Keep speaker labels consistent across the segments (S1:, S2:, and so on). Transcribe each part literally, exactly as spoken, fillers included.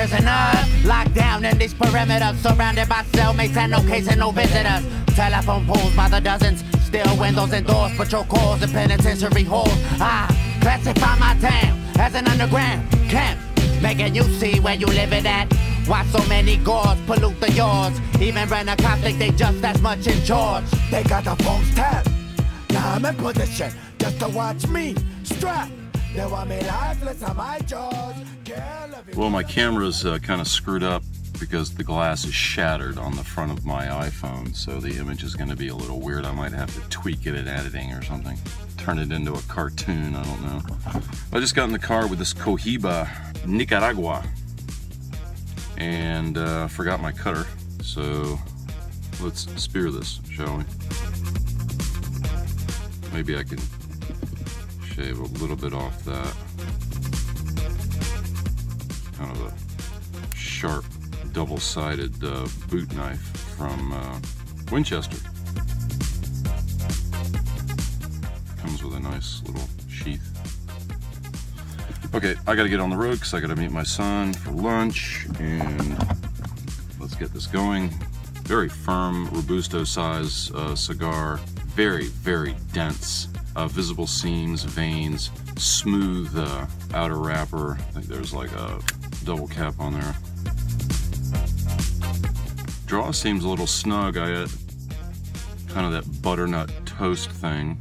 S1: prisoners locked down in these perimeters, surrounded by cellmates and no case and no visitors. Telephone poles by the dozens, still windows and doors, patrol calls and penitentiary halls. I classify my town as an underground camp, making you see where you living at. Why so many gods pollute the yards? Even run a conflict, they just as much in charge. They got the phones tapped. Now I'm in position just to watch me strap. They want me lifeless on my jaws.
S2: Well, my camera's uh, kind of screwed up because the glass is shattered on the front of my iPhone, so the image is going to be a little weird. I might have to tweak it in editing or something. Turn it into a cartoon, I don't know. I just got in the car with this Cohiba Nicaragua and uh, forgot my cutter, so let's spear this, shall we? Maybe I can shave a little bit off that. Kind of a sharp, double-sided uh, boot knife from uh, Winchester. Comes with a nice little sheath. Okay, I gotta get on the road because I gotta meet my son for lunch, and let's get this going. Very firm, Robusto size uh, cigar. Very, very dense. Uh, visible seams, veins, smooth uh, outer wrapper. I think there's like a double cap on there. Draw seems a little snug. I got kind of that butternut toast thing.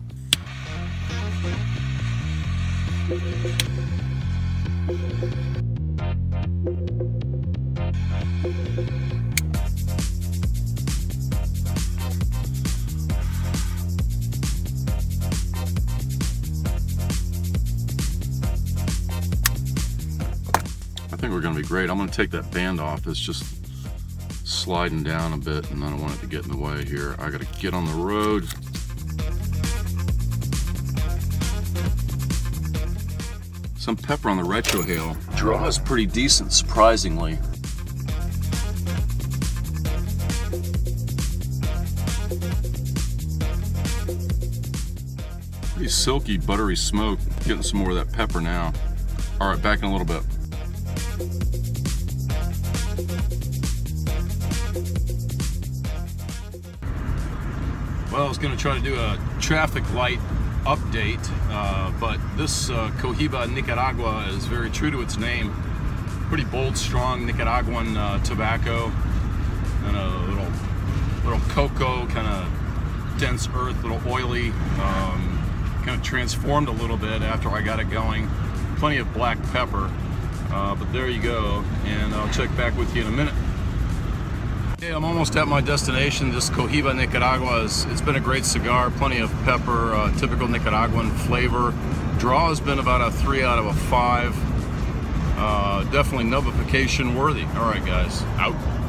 S2: I think we're going to be great. I'm going to take that band off. It's just sliding down a bit and I don't want it to get in the way here. I got to get on the road. Some pepper on the retrohale. Draw is pretty decent, surprisingly. Pretty silky, buttery smoke. Getting some more of that pepper now. All right, back in a little bit. Well, I was going to try to do a traffic light update, uh, but this uh, Cohiba Nicaragua is very true to its name. Pretty bold, strong Nicaraguan uh, tobacco, and a little, little cocoa, kind of dense earth, little oily, um, kind of transformed a little bit after I got it going. Plenty of black pepper, uh, but there you go, and I'll check back with you in a minute. Okay, I'm almost at my destination. This Cohiba Nicaragua is, it's been a great cigar, plenty of pepper, uh, typical Nicaraguan flavor. Draw has been about a three out of a five. Uh, definitely nubification worthy. All right, guys, out.